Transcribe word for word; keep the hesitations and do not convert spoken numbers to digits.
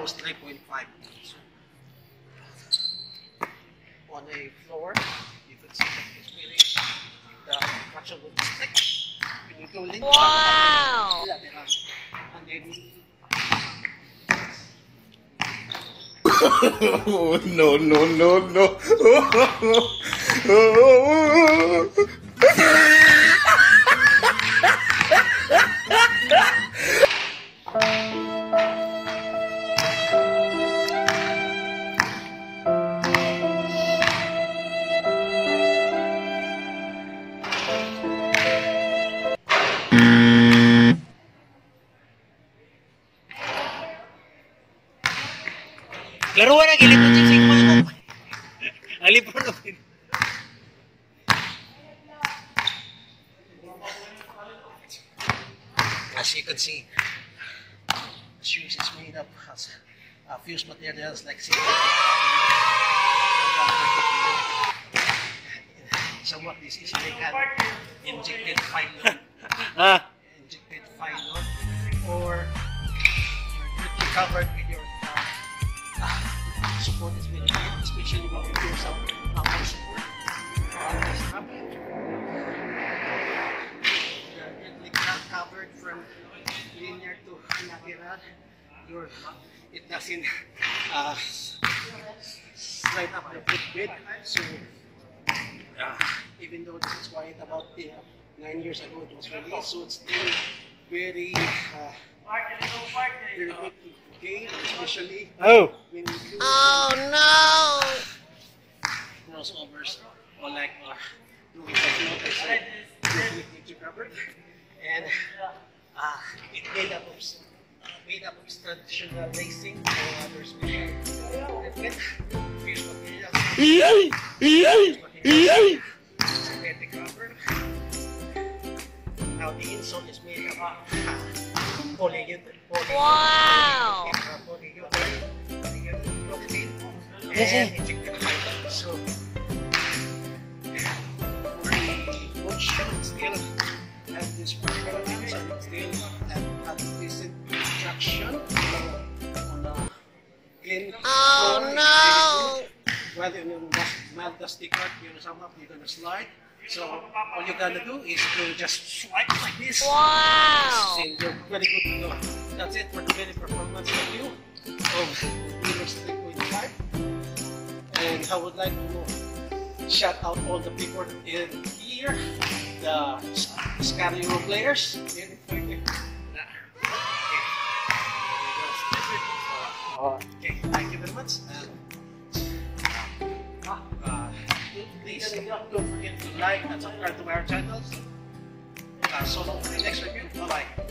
was three point five. So, on a floor, you could see that it's really the traction will be stick. When you go link, wow! And then no, no, no, no. Laruan ang ilipot yung sigma mo. Alipot ko. As you can see, the shoes is made up of uh, fused materials like silver. Somewhat this is like an injected fine load. Injected fine load, or you're covered with your uh, support is very good, especially when you do some uh, more support on the strap. You're not covered from linear to lateral. Your it doesn't uh, slide up the footbed. So uh, even though this is quite about uh, nine years ago it was released, so it's still very uh, very good to gain, especially oh. when you do oh no crossovers or like uh, doing like notice like completely covered, and uh, it made up of uh, made up of traditional racing or other special equipment, fused materials, synthetic rubber. Now the insole is made up of uh, polyurethane. wow And injected fiber. So the boat should still have this performance and still have, have decent traction on the in oh no whether you melt the sticker, you know, somehow you're gonna slide. So all you gotta do is to just swipe like this. wow And you're very good to go. That's it for the very performance review of DERRICK three point five. And I would like to shout out all the people in here, the Scario players. Okay, thank you very much. And, uh, please don't forget to like and subscribe to our channels. Uh, so long for the next review. Bye bye.